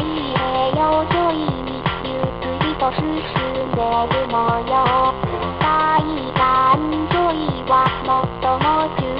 平洋沿いにゆっくりと進んでる模様。海岸沿いはもっとも